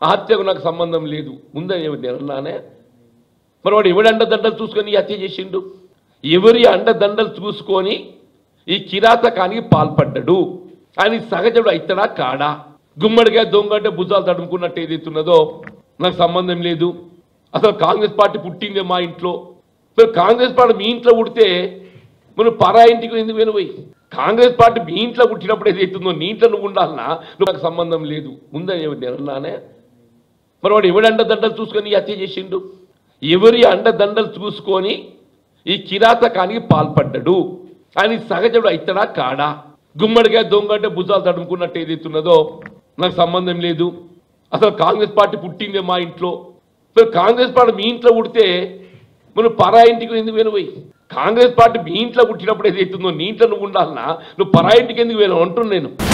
ఆ హత్యకు నాకు సంబంధం లేదు ఉందని నేను అన్నానే. మరి వాడు ఎవడి అండదండలు చూసుకొని ఈ హత్య చేసిండు? ఎవరి అండదండలు చూసుకొని ఈ కిరాతకానికి పాల్పడ్డాడు? ఆయన సహజుడు అయితడా కాడా? గుమ్మడిగా దొంగ అంటే భుజాలు తడుముకున్నట్టు ఏదైతున్నదో నాకు సంబంధం లేదు. అసలు కాంగ్రెస్ పార్టీ పుట్టిందే మా ఇంట్లో. మరి కాంగ్రెస్ పార్టీ మీ ఇంట్లో పుడితే మనం పరా ఇంటికి ఎందుకు వినపోయి? కాంగ్రెస్ పార్టీ మీ ఇంట్లో పుట్టినప్పుడు ఏదైతుందో నీ ఇంట్లో నువ్వు ఉండాలన్నా నువ్వు నాకు సంబంధం లేదు ఉందని నేను అన్నానే. మరి వాడు ఎవడి అండదండలు చూసుకొని ఈ హత్య చేసిండు? ఎవరి అండదండలు చూసుకొని ఈ కిరాతకానికి పాల్పడ్డాడు? ఆయన సహజుడు అయితడా కాడా? గుమ్మడిగా దొంగ అంటే భుజాలు తడుముకున్నట్టు ఏదైతున్నదో నాకు సంబంధం లేదు. అసలు కాంగ్రెస్ పార్టీ పుట్టిందే మా ఇంట్లో. మరి కాంగ్రెస్ పార్టీ మీ ఇంట్లో పుడితే మనం పరా ఇంటికి ఎందుకు వినపోయి? కాంగ్రెస్ పార్టీ మీ ఇంట్లో పుట్టినప్పుడు ఏదైతుందో నీ ఇంట్లో నువ్వు ఉండాలన్నా నువ్వు పరా ఇంటికి ఎందుకు వినవు అంటున్నాను నేను.